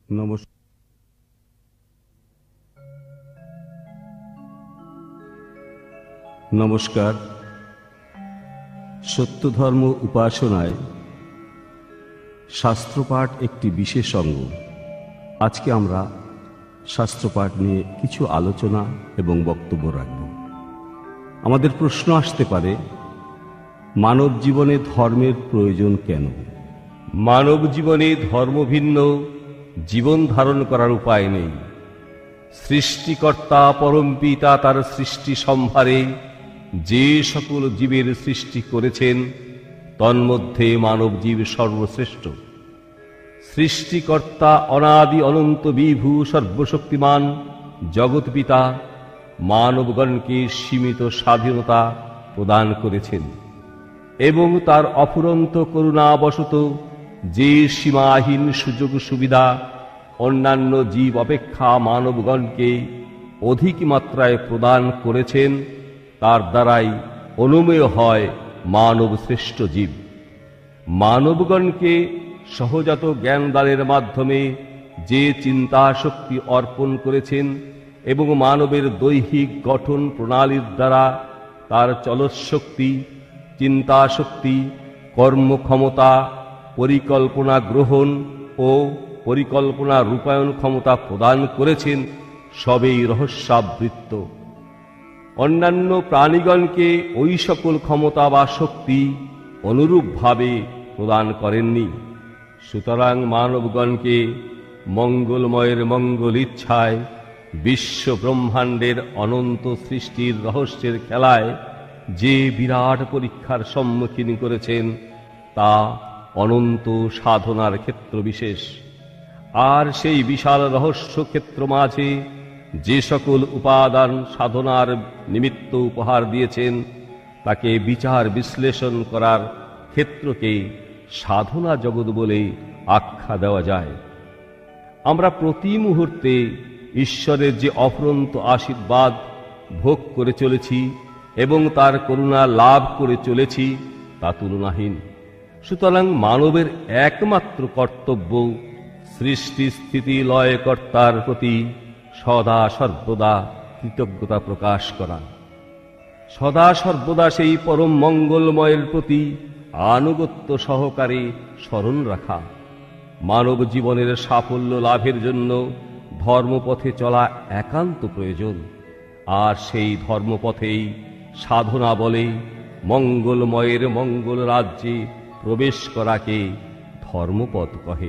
নমস্কার। সত্য ধর্ম উপাসনায় শাস্ত্রপাঠ একটি বিশেষ অঙ্গ। আজকে আমরা শাস্ত্রপাঠ নিয়ে কিছু আলোচনা এবং বক্তব্য রাখব। আমাদের প্রশ্ন আসতে পারে, মানব জীবনে ধর্মের প্রয়োজন কেন? মানব জীবনে ধর্ম ভিন্ন জীবন ধারণ করার উপায় নেই। সৃষ্টিকর্তা পরম পিতা তার সৃষ্টি সম্ভারে যে সকল জীবের সৃষ্টি করেছেন, তন্মধ্যে মানব জীব সর্বশ্রেষ্ঠ। সৃষ্টিকর্তা অনাদি অনন্ত বিভু সর্বশক্তিমান জগৎ পিতা মানবগণকে সীমিত স্বাধীনতা প্রদান করেছেন এবং তার অফুরন্ত করুণাবশত যে সীমাহীন সুযোগ সুবিধা অন্যান্য জীব অপেক্ষা মানবগণকে অধিক মাত্রায় প্রদান করেছেন, তার দ্বারাই অনুমেয় হয় মানব শ্রেষ্ঠ জীব। মানবগণকে সহজাত জ্ঞানদানের মাধ্যমে যে চিন্তা শক্তি অর্পণ করেছেন এবং মানবের দৈহিক গঠন প্রণালীর দ্বারা তার চলৎশক্তি, চিন্তা শক্তি, কর্মক্ষমতা, পরিকল্পনা গ্রহণ ও পরিকল্পনা রূপায়ণ ক্ষমতা প্রদান করেছেন, সবেই রহস্যাবৃত্ত। অন্যান্য প্রাণীগণকে ওই সকল ক্ষমতা বা শক্তি অনুরূপভাবে প্রদান করেননি। সুতরাং মানবগণকে মঙ্গলময়ের মঙ্গল ইচ্ছায় বিশ্ব ব্রহ্মাণ্ডের অনন্ত সৃষ্টির রহস্যের খেলায় যে বিরাট পরীক্ষার সম্মুখীন করেছেন, তা অনন্ত সাধনার ক্ষেত্র বিশেষ। আর সেই বিশাল রহস্য ক্ষেত্র মাঝে যে সকল উপাদান সাধনার নিমিত্ত উপহার দিয়েছেন, তাকে বিচার বিশ্লেষণ করার ক্ষেত্রকে সাধনা জগৎ বলে আখ্যা দেওয়া যায়। আমরা প্রতি মুহূর্তে ঈশ্বরের যে অফুরন্ত আশীর্বাদ ভোগ করে চলেছি এবং তার করুণা লাভ করে চলেছি, তা তুলনাহীন। সুতরাং মানবের একমাত্র কর্তব্য সৃষ্টি স্থিতি লয়কর্তার প্রতি সদা সর্বদা কৃতজ্ঞতা প্রকাশ করা, সদা সর্বদা সেই পরম মঙ্গলময়ের প্রতি আনুগত্য সহকারে স্মরণ রাখা। মানব জীবনের সাফল্য লাভের জন্য ধর্মপথে চলা একান্ত প্রয়োজন। আর সেই ধর্মপথেই সাধনা বলে মঙ্গলময়ের মঙ্গল রাজ্যে প্রবেশ করাকে ধর্মপথ কহে।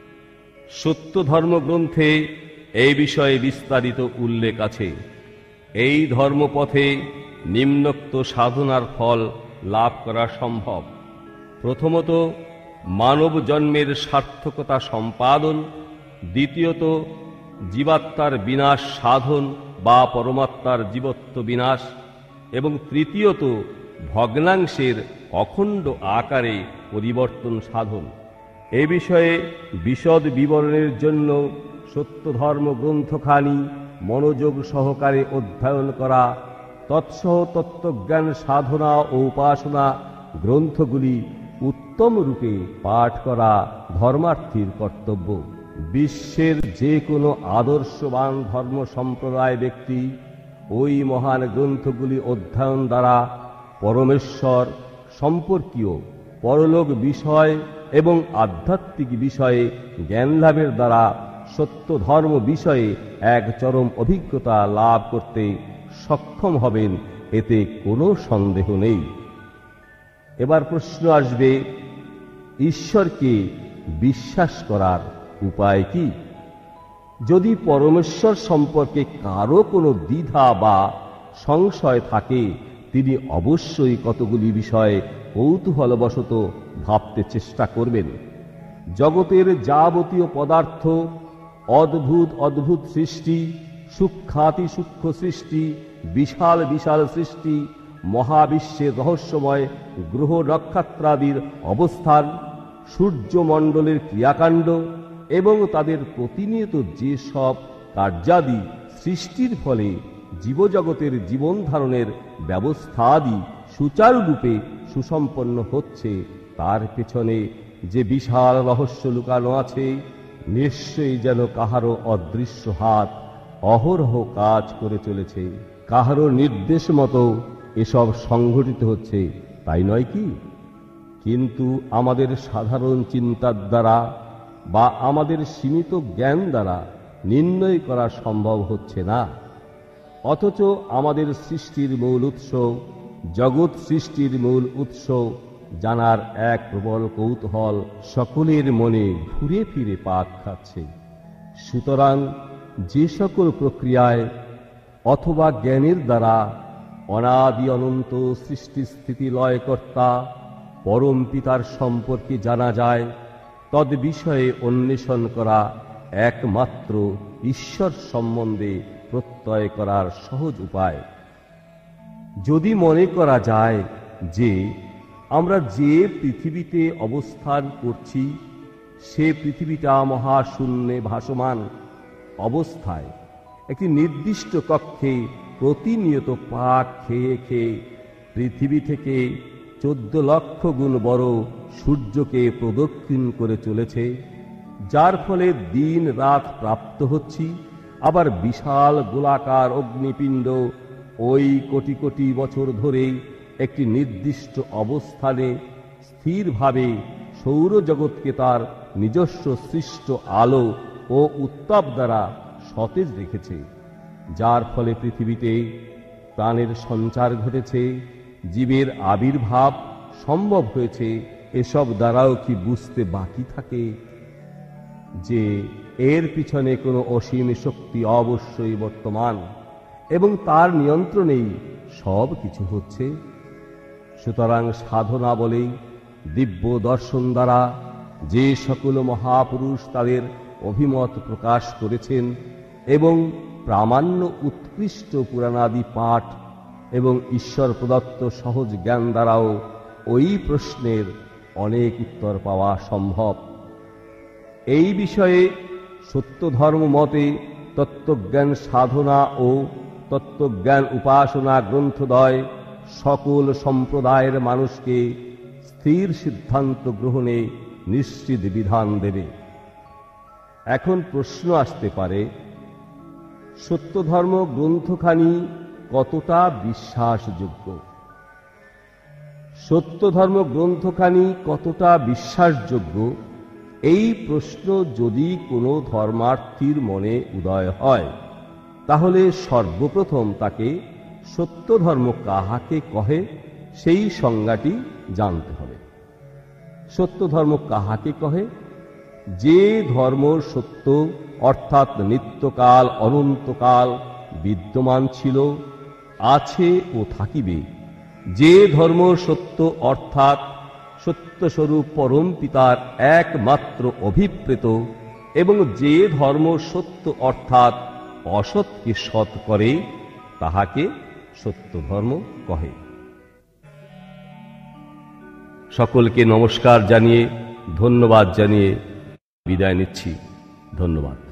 সত্য ধর্মগ্রন্থে এই বিষয়ে বিস্তারিত উল্লেখ আছে। এই ধর্মপথে নিম্নোক্ত সাধনার ফল লাভ করা সম্ভব। প্রথমত, মানব জন্মের সার্থকতা সম্পাদন। দ্বিতীয়ত, জীবাত্মার বিনাশ সাধন বা পরমাত্মার জীবত্ব বিনাশ। এবং তৃতীয়ত, ভগ্নাংশের অখণ্ড আকারে পরিবর্তন সাধন। এ বিষয়ে বিশদ বিবরণের জন্য সত্য ধর্ম গ্রন্থখানি মনোযোগ সহকারে অধ্যয়ন করা, তৎসহ তত্ত্বজ্ঞান সাধনা ও উপাসনা গ্রন্থগুলি উত্তম রূপে পাঠ করা ধর্মার্থীর কর্তব্য। বিশ্বের যে কোনো আদর্শবান ধর্ম সম্প্রদায় ব্যক্তি ওই মহান গ্রন্থগুলি অধ্যয়ন দ্বারা পরমেশ্বর সম্পর্কীয় পরলোক বিষয় এবং আধ্যাত্মিক বিষয়ে জ্ঞান লাভের দ্বারা সত্য ধর্ম বিষয়ে এক চরম অভিজ্ঞতা লাভ করতে সক্ষম হবেন, এতে কোনো সন্দেহ নেই। এবার প্রশ্ন আসবে, ঈশ্বরকে বিশ্বাস করার উপায় কি? যদি পরমেশ্বর সম্পর্কে কারো কোনো দ্বিধা বা সংশয় থাকে, তিনি অবশ্যই কতগুলি বিষয়ে কৌতূহলবশত ভাবতে চেষ্টা করবেন। জগতের যাবতীয় পদার্থ, অদ্ভুত অদ্ভুত সৃষ্টি, সূক্ষ্মাতি সূক্ষ্ম সৃষ্টি, বিশাল বিশাল সৃষ্টি, মহাবিশ্বের রহস্যময় গ্রহ নক্ষত্রাদির অবস্থান, সূর্যমণ্ডলের ক্রিয়াকাণ্ড এবং তাদের প্রতিনিয়ত যে সব কার্যাদি সৃষ্টির ফলে জীবজগতের জীবন ধারণের ব্যবস্থাদি সুচারুরূপে সুসম্পন্ন হচ্ছে, তার পেছনে যে বিশাল রহস্য লুকানো আছে, নিশ্চয়ই যেন কাহারও অদৃশ্য হাত অহরহ কাজ করে চলেছে, কাহারও নির্দেশ মতো এসব সংঘটিত হচ্ছে, তাই নয় কি? কিন্তু আমাদের সাধারণ চিন্তার দ্বারা বা আমাদের সীমিত জ্ঞান দ্বারা নির্ণয় করা সম্ভব হচ্ছে না। অথচ আমাদের সৃষ্টির মূল উৎস, জগৎ সৃষ্টির মূল উৎস জানার এক প্রবল কৌতূহল সকলের মনে ঘুরে ফিরে পাক খাচ্ছে। সুতরাং যে সকল প্রক্রিয়ায় অথবা জ্ঞানের দ্বারা অনাদি অনন্ত সৃষ্টি স্থিতি লয়কর্তা পরম পিতার সম্পর্কে জানা যায়, তদ বিষয়ে অন্বেষণ করা একমাত্র ঈশ্বর সম্বন্ধে প্রত্যয় করার সহজ উপায়। যদি মনে করা যায় যে আমরা যে পৃথিবীতে অবস্থান করছি সে পৃথিবীটা মহাশূন্যে ভাসমান অবস্থায় একটি নির্দিষ্ট কক্ষে প্রতিনিয়ত পাক খেয়ে খেয়ে পৃথিবী থেকে 14 লক্ষ গুণ বড় সূর্যকে প্রদক্ষিণ করে চলেছে, যার ফলে দিন রাত প্রাপ্ত হচ্ছি, আবার বিশাল গোলাকার অগ্নিপিণ্ড ওই কোটি কোটি বছর ধরে একটি নির্দিষ্ট অবস্থানে স্থিরভাবে সৌরজগৎকে তার নিজস্ব সৃষ্ট আলো ও উত্তাপ দ্বারা সতেজ রেখেছে, যার ফলে পৃথিবীতে প্রাণের সঞ্চার ঘটেছে, জীবের আবির্ভাব সম্ভব হয়েছে। এসব দ্বারাও কি বুঝতে বাকি থাকে যে এর পিছনে কোনো অসীম শক্তি অবশ্যই বর্তমান এবং তার নিয়ন্ত্রণেই সব কিছু হচ্ছে? সুতরাং সাধনা বলেই দিব্য দর্শন দ্বারা যে সকল মহাপুরুষ তাদের অভিমত প্রকাশ করেছেন এবং প্রামাণ্য উৎকৃষ্ট পুরাণাদি পাঠ এবং ঈশ্বর প্রদত্ত সহজ জ্ঞান দ্বারাও ওই প্রশ্নের অনেক উত্তর পাওয়া সম্ভব। এই বিষয়ে সত্য ধর্ম মতে তত্ত্বজ্ঞান সাধনা ও তত্ত্বজ্ঞান উপাসনা গ্রন্থদ্বয় সকল সম্প্রদায়ের মানুষকে স্থির সিদ্ধান্ত গ্রহণে নিশ্চিত বিধান দেবে। এখন প্রশ্ন আসতে পারে, সত্য ধর্ম গ্রন্থখানি কতটা বিশ্বাসযোগ্য? সত্য ধর্ম গ্রন্থখানি কতটা বিশ্বাসযোগ্য, এই প্রশ্ন যদি কোনো ধর্মার্থীর মনে উদয় হয়, তাহলে সর্বপ্রথম তাকে সত্য ধর্ম কাহাকে কহে সেই সংজ্ঞাটি জানতে হবে। সত্য ধর্ম কাহাকে কহে? যে ধর্ম সত্য অর্থাৎ নিত্যকাল অনন্তকাল বিদ্যমান ছিল, আছে ও থাকিবে, যে ধর্ম সত্য অর্থাৎ সত্যস্বরূপ পরম পিতার একমাত্র অভিপ্রেত, এবং যে ধর্ম সত্য অর্থাৎ অসৎকে সৎ করে, তাহাকে সত্য ধর্ম কহে। সকলকে নমস্কার জানিয়ে, ধন্যবাদ জানিয়ে বিদায় নিচ্ছি। ধন্যবাদ।